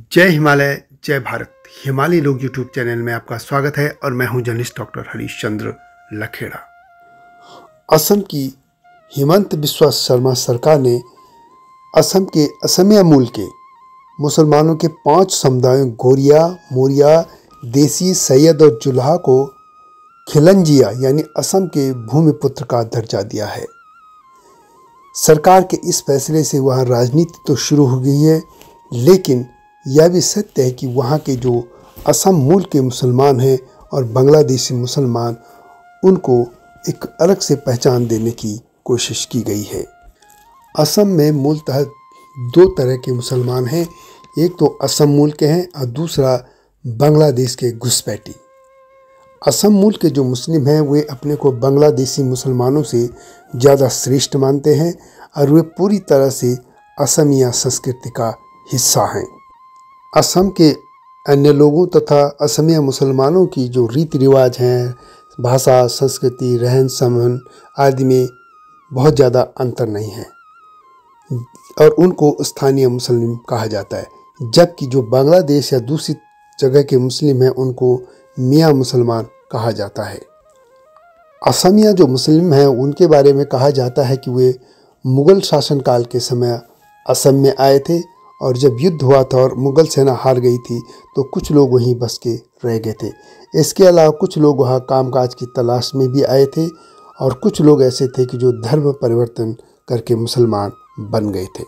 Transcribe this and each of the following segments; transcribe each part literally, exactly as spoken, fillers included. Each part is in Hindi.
जय हिमालय जय भारत। हिमालय लोग यूट्यूब चैनल में आपका स्वागत है और मैं हूं जर्नलिस्ट डॉक्टर हरीशचंद्र लखेड़ा। असम की हिमंत बिस्वा शर्मा सरकार ने असम के असमिया मूल के मुसलमानों के पांच समुदायों गोरिया, मोरिया, देसी, सैयद और जुलाहा को खिलंजिया यानी असम के भूमिपुत्र का दर्जा दिया है। सरकार के इस फैसले से वहाँ राजनीति तो शुरू हो गई है, लेकिन यह भी सत्य है कि वहाँ के जो असम मूल के मुसलमान हैं और बांग्लादेशी मुसलमान, उनको एक अलग से पहचान देने की कोशिश की गई है। असम में मूलतः दो तरह के मुसलमान हैं, एक तो असम मूल के हैं और दूसरा बांग्लादेश के घुसपैठी। असम मूल के जो मुस्लिम हैं वे अपने को बांग्लादेशी मुसलमानों से ज़्यादा श्रेष्ठ मानते हैं और वे पूरी तरह से असमिया संस्कृति का हिस्सा हैं। असम के अन्य लोगों तथा असमिया मुसलमानों की जो रीति रिवाज हैं, भाषा, संस्कृति, रहन सहन आदि में बहुत ज़्यादा अंतर नहीं है और उनको स्थानीय मुस्लिम कहा जाता है, जबकि जो बांग्लादेश या दूसरी जगह के मुस्लिम हैं उनको मियाँ मुसलमान कहा जाता है। असमिया जो मुस्लिम हैं उनके बारे में कहा जाता है कि वे मुग़ल शासनकाल के समय असम में आए थे और जब युद्ध हुआ था और मुग़ल सेना हार गई थी तो कुछ लोग वहीं बस के रह गए थे। इसके अलावा कुछ लोग वहाँ कामकाज की तलाश में भी आए थे और कुछ लोग ऐसे थे कि जो धर्म परिवर्तन करके मुसलमान बन गए थे।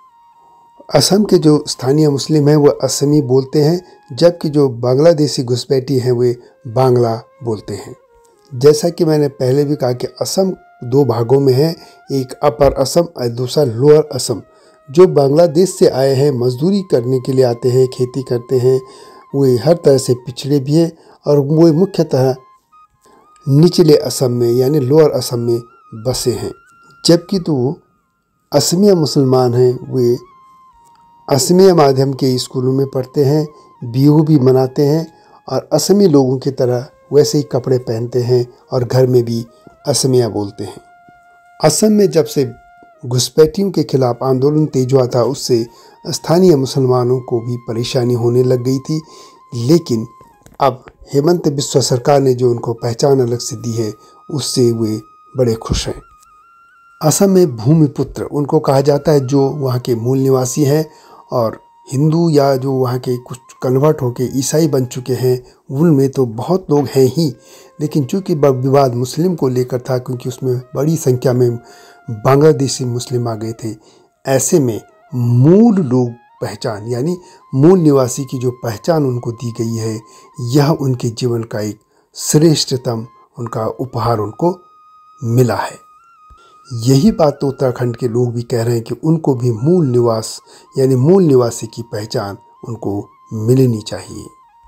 असम के जो स्थानीय मुस्लिम हैं वह असमी बोलते हैं, जबकि जो बांग्लादेशी घुसपैठी हैं वे बांग्ला बोलते हैं। जैसा कि मैंने पहले भी कहा कि असम दो भागों में है, एक अपर असम और दूसरा लोअर असम। जो बांग्लादेश से आए हैं, मजदूरी करने के लिए आते हैं, खेती करते हैं, वे हर तरह से पिछड़े भी हैं और वे मुख्यतः निचले असम में यानी लोअर असम में बसे हैं। जबकि तो असमिया मुसलमान हैं वे असमिया माध्यम के स्कूलों में पढ़ते हैं, बिहू भी मनाते हैं और असमी लोगों की तरह वैसे ही कपड़े पहनते हैं और घर में भी असमिया बोलते हैं। असम में जब से घुसपैठियों के खिलाफ आंदोलन तेज हुआ था, उससे स्थानीय मुसलमानों को भी परेशानी होने लग गई थी, लेकिन अब हिमंत बिस्वा सरकार ने जो उनको पहचान अलग से दी है उससे वे बड़े खुश हैं। असम में भूमिपुत्र उनको कहा जाता है जो वहाँ के मूल निवासी हैं और हिंदू या जो वहाँ के कुछ कन्वर्ट होके ईसाई बन चुके हैं उनमें तो बहुत लोग हैं ही, लेकिन चूँकि विवाद मुस्लिम को लेकर था, क्योंकि उसमें बड़ी संख्या में बांग्लादेशी मुस्लिम आ गए थे, ऐसे में मूल लोग पहचान यानी मूल निवासी की जो पहचान उनको दी गई है, यह उनके जीवन का एक श्रेष्ठतम उनका उपहार उनको मिला है। यही बात तो उत्तराखंड के लोग भी कह रहे हैं कि उनको भी मूल निवास यानी मूल निवासी की पहचान उनको मिलनी चाहिए।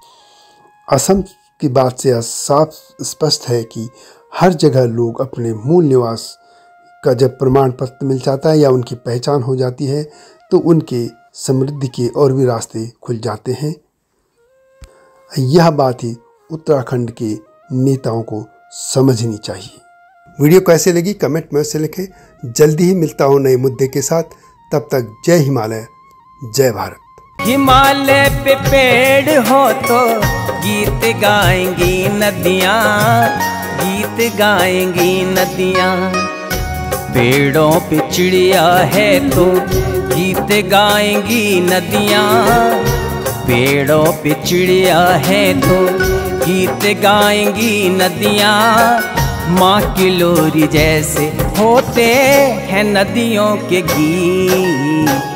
असम की बात से साफ स्पष्ट है कि हर जगह लोग अपने मूल निवास का जब प्रमाण पत्र मिल जाता है या उनकी पहचान हो जाती है तो उनके समृद्धि के और भी रास्ते खुल जाते हैं। यह बात ही उत्तराखंड के नेताओं को समझनी चाहिए। वीडियो कैसे लगी कमेंट में से लिखें। जल्दी ही मिलता हूँ नए मुद्दे के साथ, तब तक जय हिमालय जय भारत। हिमालय पे पेड़ हो तो गीत गाएंगी नदियाँ, गीत गाएंगी नदियाँ। पेड़ों पे चिड़िया है तो गीत गाएंगी नदियाँ, पेड़ों पे चिड़िया है तो गीत गाएंगी नदियाँ। माँ की लोरी जैसे होते हैं नदियों के गीत।